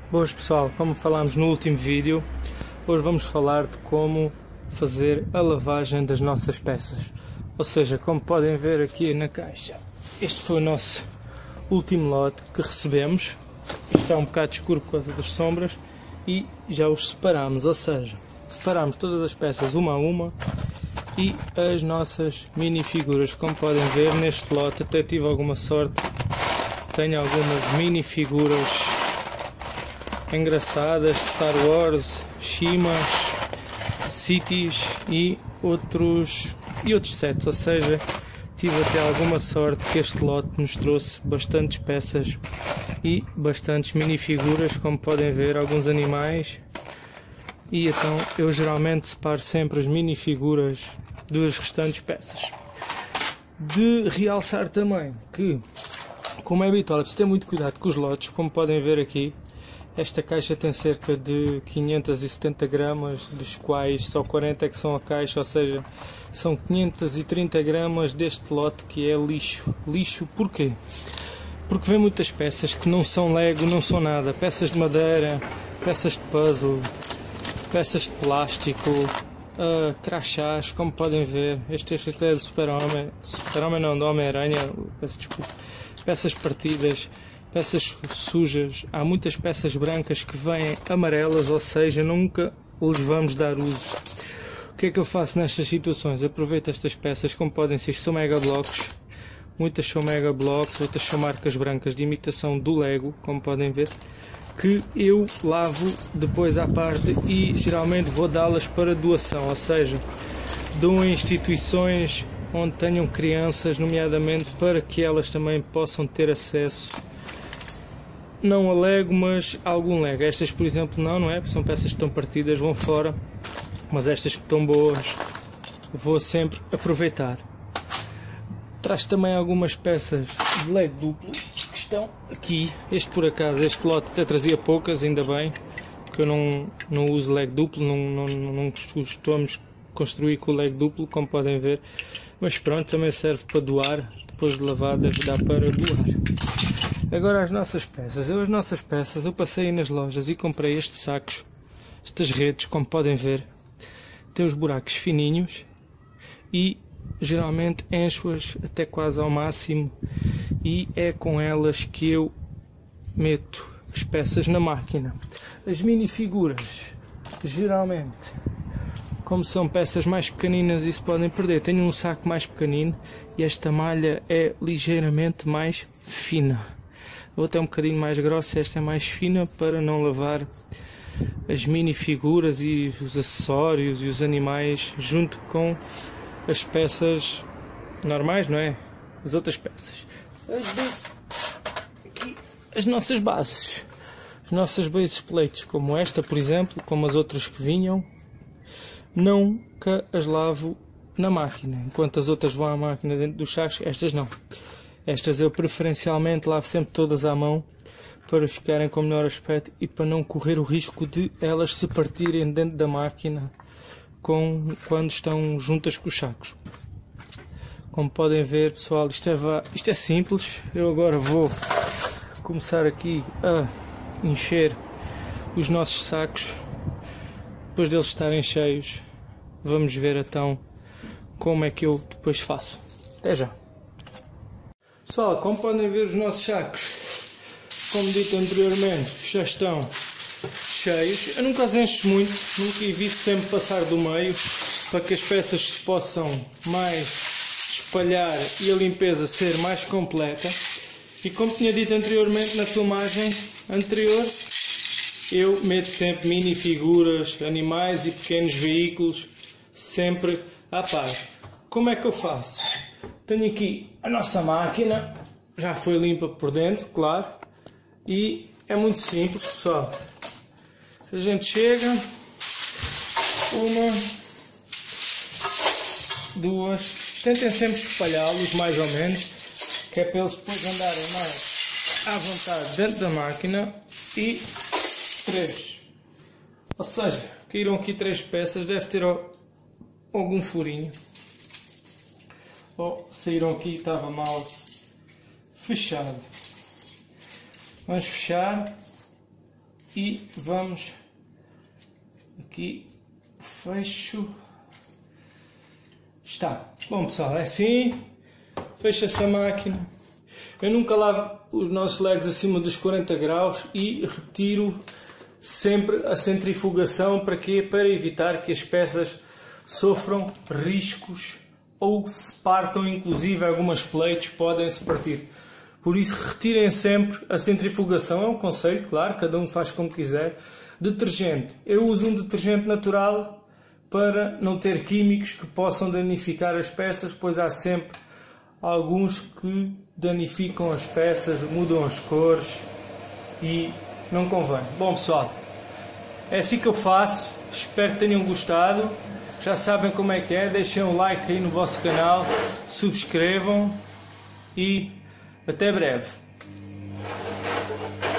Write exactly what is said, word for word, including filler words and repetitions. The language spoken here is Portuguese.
Boas pessoal, como falámos no último vídeo, hoje vamos falar de como fazer a lavagem das nossas peças. Ou seja, como podem ver aqui na caixa, este foi o nosso último lote que recebemos. Está um bocado escuro por causa das sombras e já os separamos, ou seja, separamos todas as peças uma a uma e as nossas minifiguras. Como podem ver neste lote, até tive alguma sorte, tenho algumas minifiguras engraçadas, Star Wars, Shimas, Cities e outros, e outros sets, ou seja, tive até alguma sorte que este lote nos trouxe bastantes peças e bastantes minifiguras, como podem ver, alguns animais. E então eu geralmente separo sempre as minifiguras das restantes peças. De realçar também que, como é habitual, é preciso ter muito cuidado com os lotes. Como podem ver aqui, esta caixa tem cerca de quinhentas e setenta gramas, dos quais só quarenta é que são a caixa, ou seja, são quinhentas e trinta gramas deste lote que é lixo. Lixo porquê? Porque vem muitas peças que não são Lego, não são nada. Peças de madeira, peças de puzzle, peças de plástico, uh, crachás, como podem ver. Este, este até é do Super-Homem, Super-Homem não, do Homem-Aranha, peço desculpa. Peças partidas, peças sujas, há muitas peças brancas que vêm amarelas, ou seja, nunca lhes vamos dar uso. O que é que eu faço nestas situações? Aproveito estas peças, como podem ser, são mega blocos, muitas são mega blocos, outras são marcas brancas de imitação do Lego, como podem ver, que eu lavo depois à parte e geralmente vou dá-las para doação, ou seja, dou a instituições onde tenham crianças, nomeadamente, para que elas também possam ter acesso, não a Lego, mas a algum Lego. Estas, por exemplo, não, não é? São peças que estão partidas, vão fora, mas estas que estão boas, vou sempre aproveitar. Traz também algumas peças de Lego duplo, que estão aqui. Este, por acaso, este lote até trazia poucas, ainda bem, porque eu não, não uso Lego duplo, não, não, não costumamos construir com o Lego duplo, como podem ver. Mas pronto, também serve para doar, depois de lavadas dá para doar. Agora as nossas peças, eu as nossas peças, eu passei nas lojas e comprei estes sacos, estas redes, como podem ver, tem os buracos fininhos e geralmente encho-as até quase ao máximo e é com elas que eu meto as peças na máquina. As minifiguras, geralmente, como são peças mais pequeninas e se podem perder, tenho um saco mais pequenino e esta malha é ligeiramente mais fina. A outra é um bocadinho mais grossa, esta é mais fina para não lavar as minifiguras e os acessórios e os animais junto com as peças normais, não é? As outras peças. As, base, aqui, as nossas bases, as nossas base plates, como esta, por exemplo, como as outras que vinham, nunca as lavo na máquina, enquanto as outras vão à máquina dentro dos sacos, estas não. Estas eu preferencialmente lavo sempre todas à mão para ficarem com melhor aspecto e para não correr o risco de elas se partirem dentro da máquina com, quando estão juntas com os sacos. Como podem ver, pessoal, isto é, isto é simples. Eu agora vou começar aqui a encher os nossos sacos. Depois deles estarem cheios, vamos ver então como é que eu depois faço. Até já! Pessoal, como podem ver, os nossos sacos, como dito anteriormente, já estão cheios. Eu nunca os encho muito, nunca evito sempre passar do meio para que as peças se possam mais espalhar e a limpeza ser mais completa. E como tinha dito anteriormente na filmagem anterior, eu meto sempre minifiguras, animais e pequenos veículos sempre à parte. Como é que eu faço? Tenho aqui a nossa máquina, já foi limpa por dentro, claro, e é muito simples, pessoal. A gente chega, uma, duas, tentem sempre espalhá-los mais ou menos, que é para eles depois andarem mais à vontade dentro da máquina, e três. Ou seja, caíram aqui três peças, deve ter algum furinho. Ou saíram aqui e estava mal fechado. Vamos fechar e vamos aqui, fecho. Está. Bom pessoal, é assim, fecha-se a máquina. Eu nunca lavo os nossos legs acima dos quarenta graus e retiro sempre a centrifugação. Para quê? Para evitar que as peças sofram riscos ou se partam, inclusive algumas plates podem se partir. Por isso retirem sempre a centrifugação, é um conceito, claro, cada um faz como quiser. Detergente, eu uso um detergente natural para não ter químicos que possam danificar as peças, pois há sempre alguns que danificam as peças, mudam as cores e não convém. Bom pessoal, é assim que eu faço, espero que tenham gostado, já sabem como é que é, deixem um like aí no vosso canal, subscrevam e até breve.